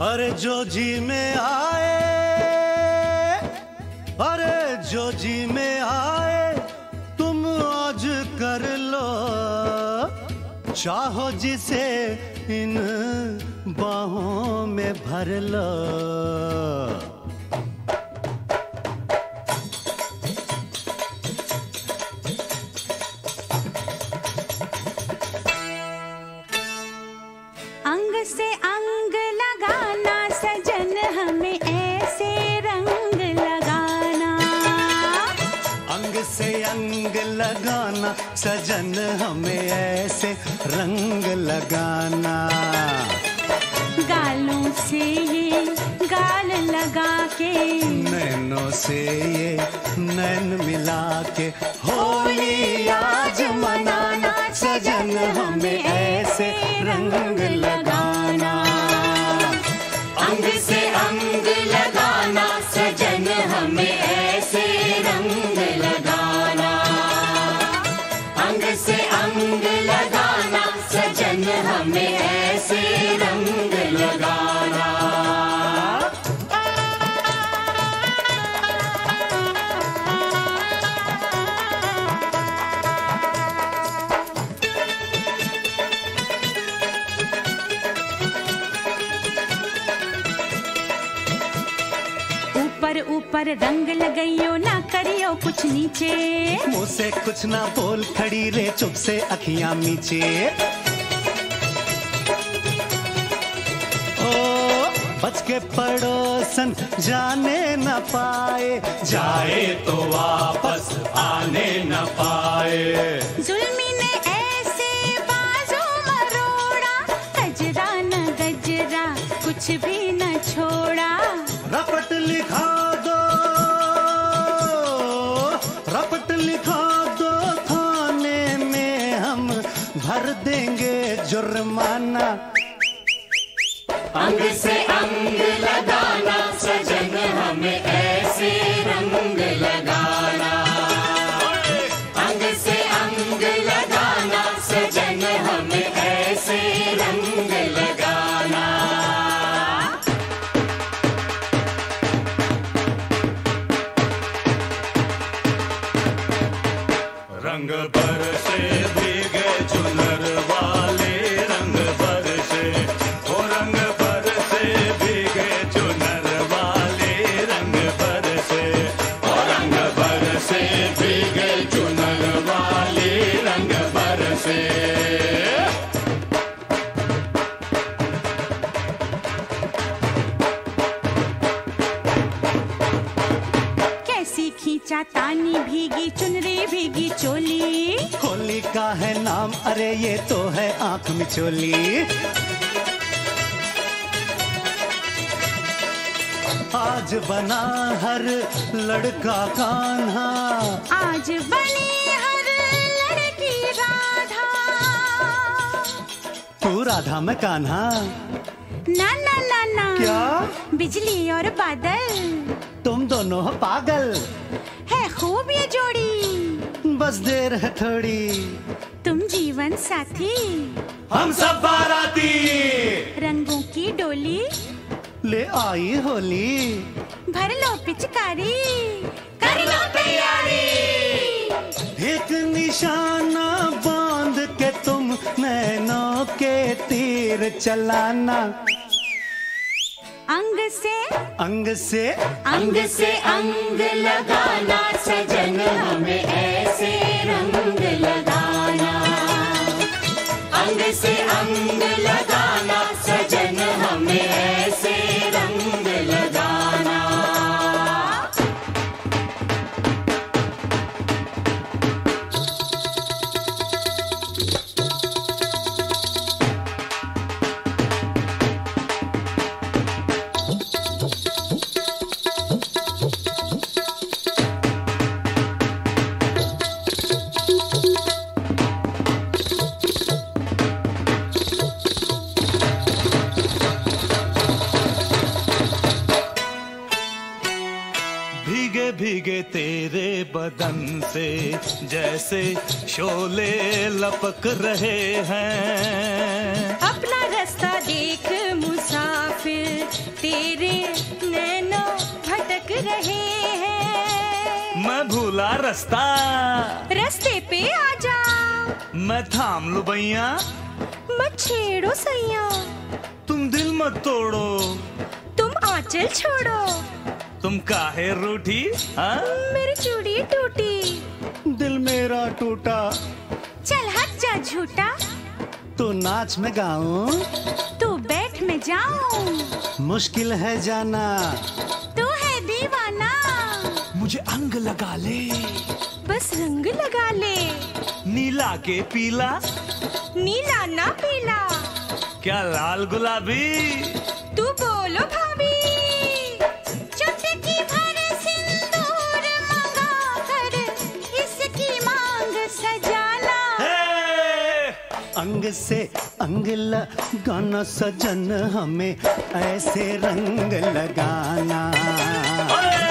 अरे जो जी में आए, अरे जो जी में आए तुम आज कर लो, चाहो जिसे इन बाहों में भर लो। अंग से अंग लगाना सजन हमें ऐसे रंग लगाना, अंग से अंग लगाना सजन हमें ऐसे रंग लगाना। गालों से ये गाल लगा के, नैनों से ये नैन मिला के, होली आज मनाना सजन हमें ऐसे रंग लगाना। अंग से अंग लगाना सजन हमें ऐसे रंग लगाना। अंग से अंग लगाना सजन हमें ऐसे रंग लगाना। ऊपर ऊपर रंग लगाइयो ना करियो कुछ नीचे, मुँह से कुछ ना बोल खड़ी रे चुप से अखियां मीचे। ओ बच के पड़ोसन जाने न पाए, जाए तो वापस आने न पाए। जुल्मी ने ऐसे बाजू मरोड़ा, गजरा न गजरा कुछ भी न छोड़ा। रपट लिखा दो, रपट लिखा दो थाने में हम भर देंगे जुर्माना। अंग से अंग लगाना सजन हमें ऐसे रंग लगाना। अंग से अंग लगाना सजन हमें ऐसे रंग लगाना। रंग बरसे भीगे चुनर वाले, रंग बरसे ओ रंग बरसे भीगे चुनर वाले, रंग बरसे ओ रंग बरसे भीगे चुनर वाले, रंग बरसे। कैसी खींचा तानी भीगी चुनरी भीगी चोली, होली का है नाम अरे ये तो है आंख मिचोली। आज बना हर लड़का कान्हा, आज बनी हर लड़की राधा। तू राधा में कान्हा। ना ना ना ना, क्या बिजली और बादल, तुम दोनों हो पागल। है खूब ये जोड़ी, बस देर है थोड़ी, तुम जीवन साथी, हम सब बाराती। रंगों की डोली ले आई होली, भर लो पिचकारी, कर लो तैयारी। एक निशाना बांध के तुम नैनों के तीर चलाना। अंग से अंग से अंग से अंग लगाना सजन हमें ऐसे रंग लगाना। अंग से अंग लगाना सजन हमें ऐसे रंग लगाना। भीगे भीगे तेरे बदन से जैसे शोले लपक रहे हैं। अपना रास्ता देख मुसाफिर, तेरे नैनों भटक रहे हैं। मैं भूला रास्ता, रास्ते पे आजा। मैं थाम लूं भैया, मत छेड़ो सैया। तुम दिल मत तोड़ो, तुम आंचल छोड़ो। तुम काहे रूठी? हाँ? मेरी चूड़ी टूटी, दिल मेरा टूटा। चल हट जा झूठा। तो नाच में गाऊं, तू बैठ में जाऊं। मुश्किल है जाना, तू है दीवाना। मुझे अंग लगा ले, बस रंग लगा ले। नीला के पीला, नीला ना पीला। क्या लाल गुलाबी? तू बोलो भाभी। चुटकी भर सिंदूर मंगा कर इसकी मांग सजाना। अंग से अंग लगाना सजन, हमें ऐसे रंग लगाना।